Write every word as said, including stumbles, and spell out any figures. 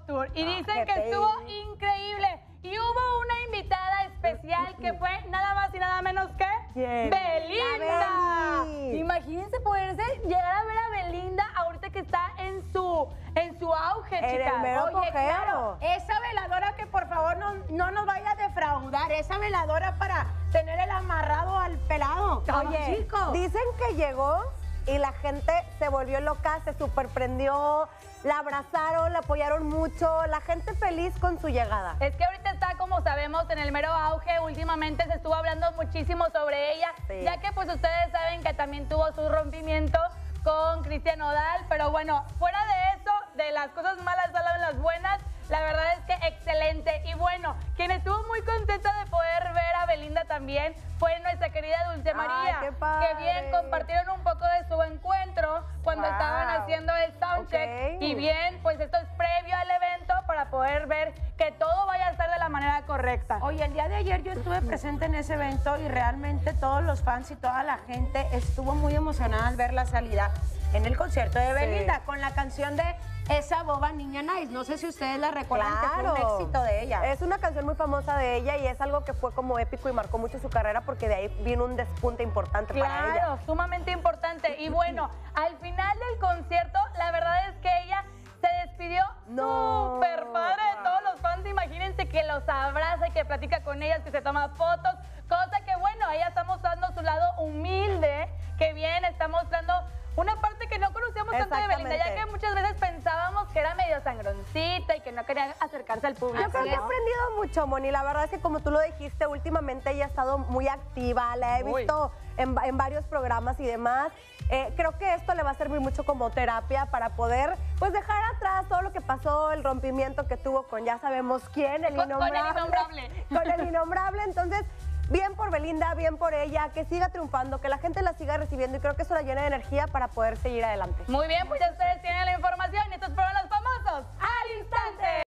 Tour. Y Ah, dicen qué que estuvo bello. increíble. Y hubo una invitada especial que fue nada más y nada menos que ¿Quién? Belinda. La Beli. Imagínense poderse llegar a ver a Belinda ahorita que está en su, en su auge, En chicas. el mero Oye, apogeo. claro, Esa veladora que por favor no, no nos vaya a defraudar, esa veladora para tener el amarrado al pelado. Oye, chico. dicen que llegó y la gente se volvió loca, se superprendió, la abrazaron, la apoyaron mucho, la gente feliz con su llegada. Es que ahorita está, como sabemos, en el mero auge. Últimamente se estuvo hablando muchísimo sobre ella, Sí. ya que pues ustedes saben que también tuvo su rompimiento con Cristian Nodal. Pero bueno, fuera de eso, de las cosas malas salen las buenas. La verdad es que excelente. Y bueno, quien estuvo muy contenta de poder ver a Belinda también fue nuestra querida Dulce Ay, María. qué padre. Que bien compartieron un poco de su encuentro cuando Wow. estaban haciendo el soundcheck. Ok. Y bien, pues esto es previo al evento para poder ver que todo vaya a estar de la manera correcta. Oye, el día de ayer yo estuve presente en ese evento y realmente todos los fans y toda la gente estuvo muy emocionada al ver la salida en el concierto de Belinda con la canción de Esa Boba Niña Nice. No sé si ustedes la recuerdan, que fue un éxito de ella. Es una canción muy famosa de ella y es algo que fue como épico y marcó mucho su carrera porque de ahí vino un despunte importante para ella. Claro, sumamente importante. Y bueno, al final del concierto, la verdad es que ella se despidió No. súper padre de todos los fans. Imagínense que los abraza y que platica con ellas, que se toma fotos. Cosa que, bueno, ella está mostrando su lado humilde, que bien está mostrando una parte que no conocíamos tanto de Belinda, ya que muchas veces pensábamos que era medio sangroncita y que no quería acercarse al público. Yo creo ¿no? que ha aprendido mucho, Moni. La verdad es que como tú lo dijiste, últimamente ella ha estado muy activa, la he Muy. visto en, en varios programas y demás. Eh, creo que esto le va a servir mucho como terapia para poder pues dejar atrás todo lo que pasó, el rompimiento que tuvo con ya sabemos quién, el Con- con el innombrable. innombrable. Con el innombrable. Entonces, bien por Belinda, bien por ella, que siga triunfando, que la gente la siga recibiendo y creo que eso la llena de energía para poder seguir adelante. Muy bien, pues ya ustedes tienen la información.